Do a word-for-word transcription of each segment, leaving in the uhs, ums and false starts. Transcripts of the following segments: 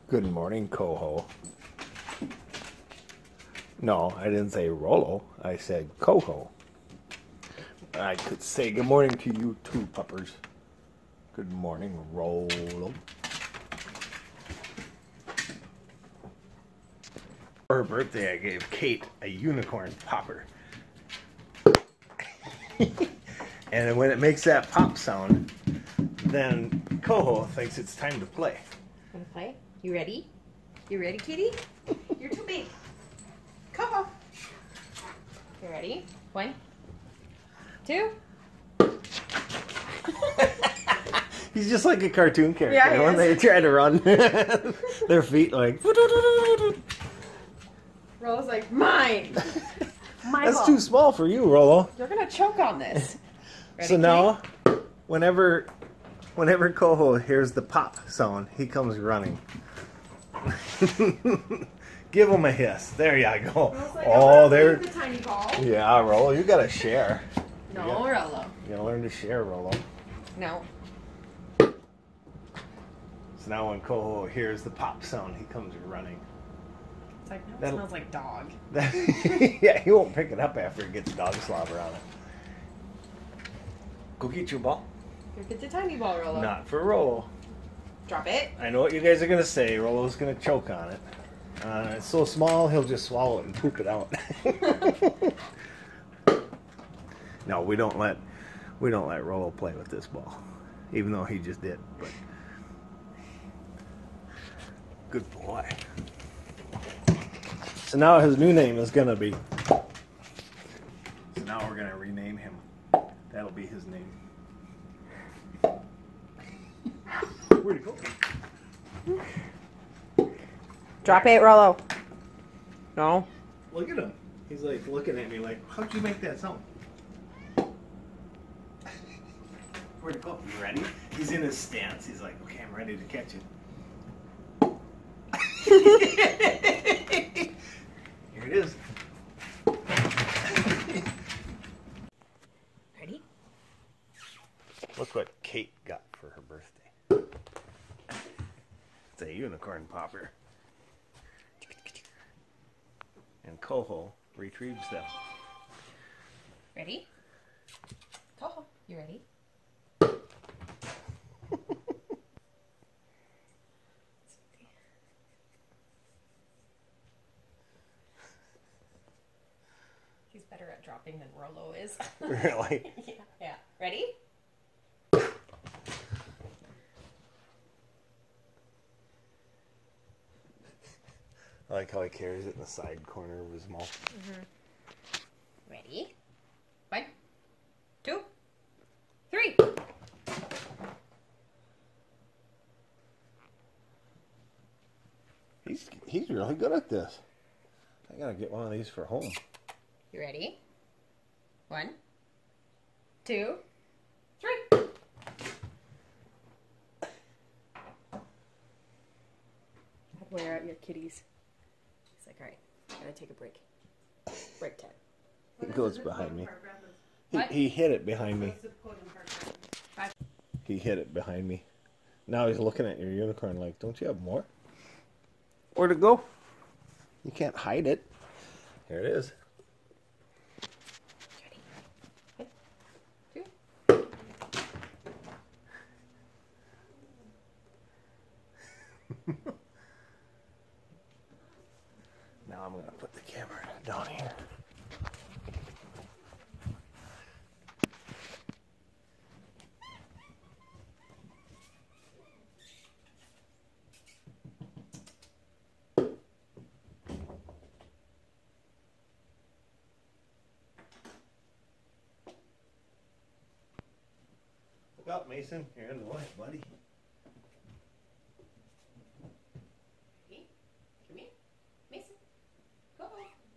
Good morning, Coho. No, I didn't say Rolo. I said Coho. I could say good morning to you too, puppers. Good morning, Rolo. For her birthday, I gave Kate a unicorn popper. And when it makes that pop sound, then Coho thinks it's time to play. Wanna play? You ready? You ready, kitty? You're too big. Coho. You ready? One, two. He's just like a cartoon character. Yeah, when is. they try to run, their feet like. Rolo's like, mine. My That's ball. too small for you, Rolo. You're gonna choke on this. Ready, So now, whenever, whenever Coho hears the pop sound, he comes running. Give him a hiss. There you go. Like, oh, there. The tiny ball. Yeah, Rolo, you gotta share. No, you gotta, Rolo. You gotta learn to share, Rolo. No. So now when Coho hears the pop sound, he comes running. It's like, no, it That'll, smells like dog. That, yeah, he won't pick it up after it gets dog slobber on it. Go get your ball. Go get the tiny ball, Rolo. Not for Rolo. Drop it. I know what you guys are gonna say. Rolo's gonna choke on it. Uh, it's so small, he'll just swallow it and poop it out. No, we don't let we don't let Rolo play with this ball, even though he just did. But good boy. So now his new name is gonna be. So now we're gonna rename him. That'll be his name. Where'd he go? Drop it, Rolo. No. Look at him. He's like looking at me like, how'd you make that sound? Where'd it go? You ready? He's in his stance. He's like, okay, I'm ready to catch it. Here it is. Ready? Look what Kate got for her birthday. It's a unicorn popper. And Coho retrieves them. Ready? Coho, you ready? He's better at dropping than Rolo is. Really? Yeah. Yeah. Ready? I like how he carries it in the side corner of his mouth. Mm-hmm. Ready? One, two, three. He's he's really good at this. I gotta get one of these for home. You ready? One, two, three. I'd wear out your kitties. He's like, all right, gotta take a break. Break time. It goes behind me. He, What? he hit it behind me. He hit it behind me. Now he's looking at your unicorn like, don't you have more? Where'd it go? You can't hide it. Here it is. Ready? One, two. Now I'm going to put the camera down here. Look up, Mason. You're in the way, buddy. Ready? Come here. Mason. Go.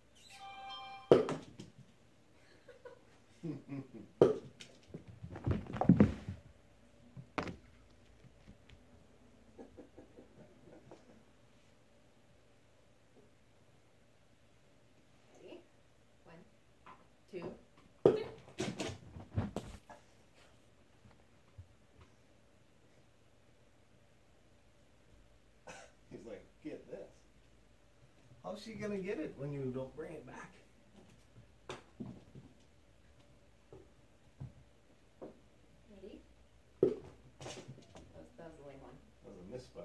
Ready? One, two, three. How's she gonna get it when you don't bring it back? Ready? That was, that was the late one. That was a misfire.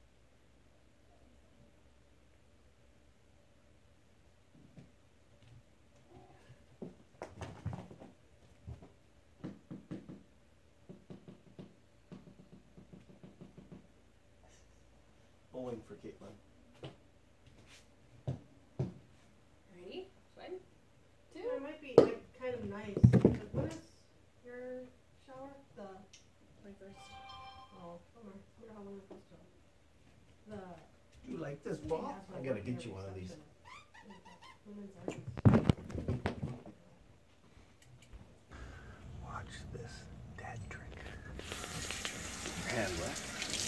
Bowling for Caitlin. Ready? One, two. It might be like kind of nice. Like, what is your shower? The twenty-first. oh, bummer. I wonder how long it goes to. The You like this ball? I gotta get you one of these. women's arms. Watch this dad trick. Your hand wet.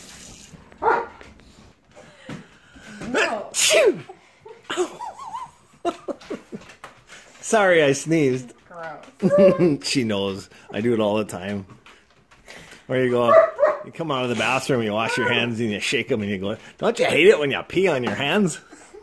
No. Sorry, I sneezed. Gross. She knows. I do it all the time. Where you go, you come out of the bathroom, you wash your hands, and you shake them, and you go, don't you hate it when you pee on your hands?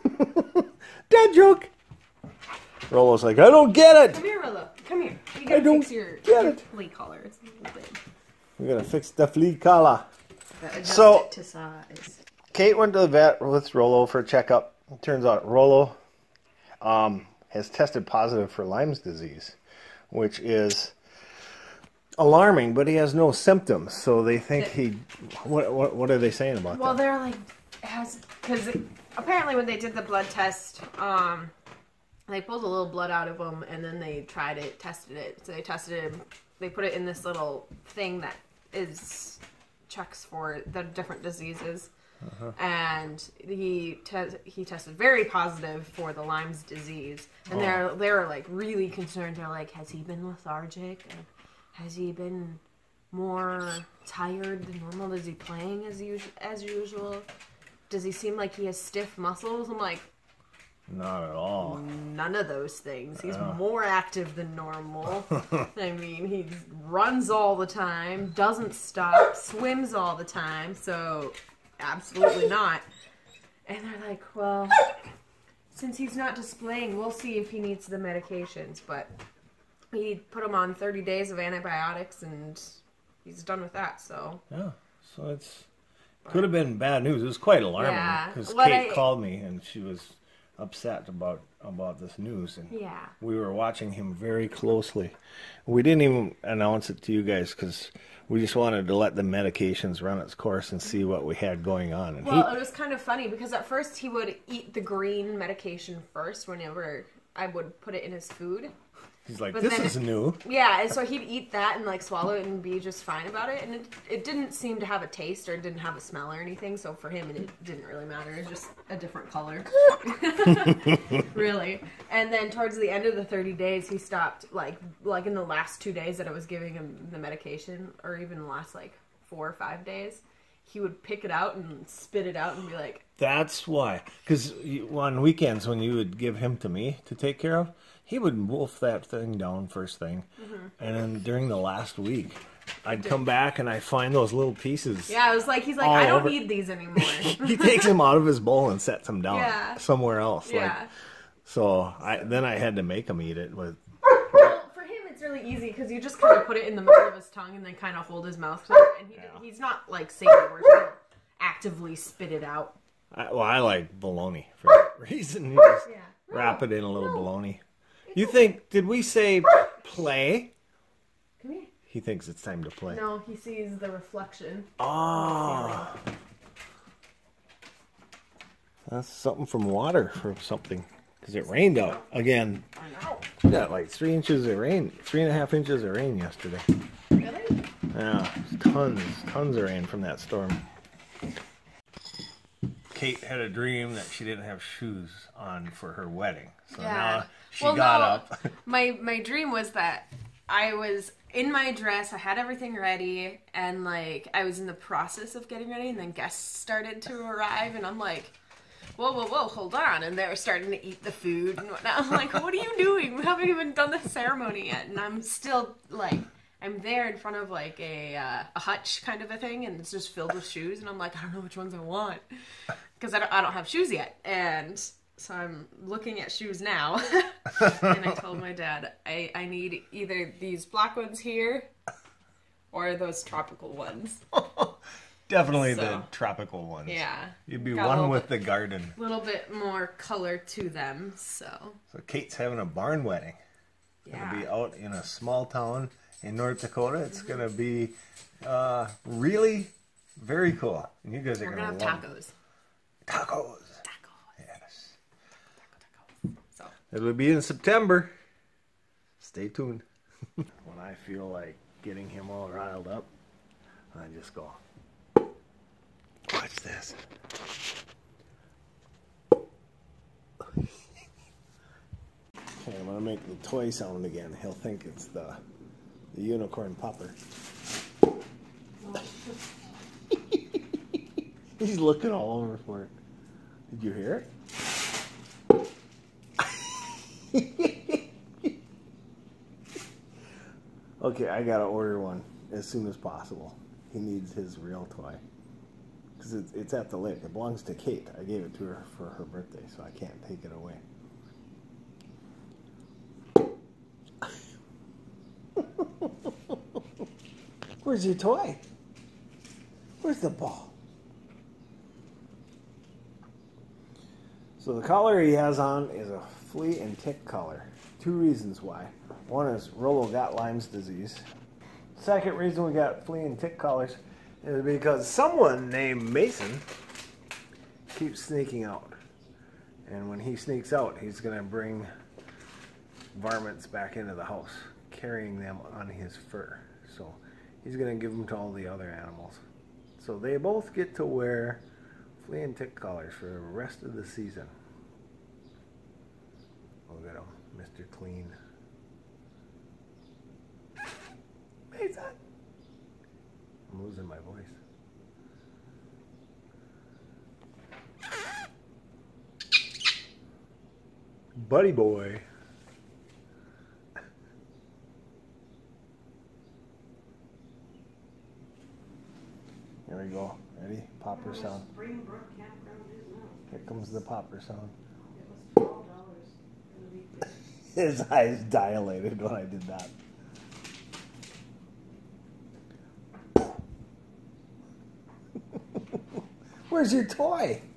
Dad joke. Rollo's like, I don't get it. Come here, Rilla. Come here. You I gotta don't fix your, get your it. flea collar. It's a little big. We're going to fix the flea collar. Adjust So- it to size. Kate went to the vet with Rollo for a checkup. It turns out Rollo um, has tested positive for Lyme's disease, which is alarming, but he has no symptoms. So they think he... What, what, what are they saying about Well, that? they're like, has because apparently when they did the blood test, um, they pulled a little blood out of him, and then they tried it, tested it. So they tested him. They put it in this little thing that is checks for the different diseases. Uh-huh. And he te- he tested very positive for the Lyme's disease, and oh. they're they're like really concerned. They're like, has he been lethargic? Has he been more tired than normal? Is he playing as us- as usual? Does he seem like he has stiff muscles? I'm like, not at all. None of those things. He's uh. more active than normal. I mean, he runs all the time, doesn't stop, swims all the time. So. Absolutely not. And they're like, well, since he's not displaying, we'll see if he needs the medications. But he put him on thirty days of antibiotics, and he's done with that. So yeah, so it's could have been bad news. It was quite alarming because yeah. Kate I, called me and she was upset about about this news, and yeah. we were watching him very closely. We didn't even announce it to you guys because we just wanted to let the medications run its course and see what we had going on. And well, he, it was kind of funny because at first he would eat the green medication first whenever I would put it in his food. He's like, but this then, is new. Yeah, and so he'd eat that and like swallow it and be just fine about it. And it, it didn't seem to have a taste or it didn't have a smell or anything. So for him, it didn't really matter. It was just a different color. Really. And then towards the end of the thirty days, he stopped, like, like in the last two days that I was giving him the medication, or even the last like four or five days, he would pick it out and spit it out and be like... That's why. Because on weekends when you would give him to me to take care of, he would wolf that thing down first thing. Mm-hmm. And then during the last week, I'd come back and I find those little pieces. Yeah, I was like, he's like, I don't over. need these anymore. He takes them out of his bowl and sets them down yeah. somewhere else. Yeah. Like, so I then I had to make him eat it with... Well, for him it's really easy because you just kind of put it in the middle of his tongue and then kind of hold his mouth closed. And he, yeah. he's not like saying where to actively spit it out. I, well, I like bologna for that reason. You just yeah. wrap no, it in a little no. bologna. You think, did we say play? Come here. He thinks it's time to play. No, he sees the reflection. Oh. That's something from water for something. Because it rained out again. I know. We got like three inches of rain, three and a half inches of rain yesterday. Really? Yeah, tons, tons of rain from that storm. Kate had a dream that she didn't have shoes on for her wedding. So yeah. now she well, got no, up. my my dream was that I was in my dress, I had everything ready, and like I was in the process of getting ready, and then guests started to arrive, and I'm like, whoa, whoa, whoa, hold on. And they're starting to eat the food and whatnot. I'm like, what are you doing? We haven't even done the ceremony yet. And I'm still like, I'm there in front of like a uh, a hutch kind of a thing, and it's just filled with shoes. And I'm like, I don't know which ones I want because I don't, I don't have shoes yet. And So I'm looking at shoes now. And I told my dad, I, I need either these black ones here or those tropical ones. Definitely So, the tropical ones. Yeah. You'd be Got one with bit, the garden. A little bit more color to them, so. So Kate's having a barn wedding. Yeah. Gonna be out in a small town in North Dakota. It's mm-hmm. gonna be uh, really very cool. And you guys are We're gonna, gonna have love tacos. Tacos. Tacos. Yes. Taco, taco. So. It'll be in September. Stay tuned. When I feel like getting him all riled up, I just go, watch this. Okay, I'm gonna make the toy sound again. He'll think it's the the unicorn popper. He's looking all over for it. Did you hear it? Okay, I gotta order one as soon as possible. He needs his real toy. Because it's, it's at the lake. It belongs to Kate. I gave it to her for her birthday, so I can't take it away. Where's your toy? Where's the ball? So the collar he has on is a flea and tick collar. Two reasons why. One is Rollo got Lyme's disease. Second reason we got flea and tick collars is because someone named Mason keeps sneaking out. And when he sneaks out, he's going to bring varmints back into the house, carrying them on his fur. So he's going to give them to all the other animals. So they both get to wear flea and tick collars for the rest of the season. Look at him, Mister Clean. Mason! I'm losing my voice. Buddy boy. Here we go. Ready? Popper sound. Here comes the popper sound. It was twelve dollars for the weekday. His eyes dilated when I did that. Where's your toy?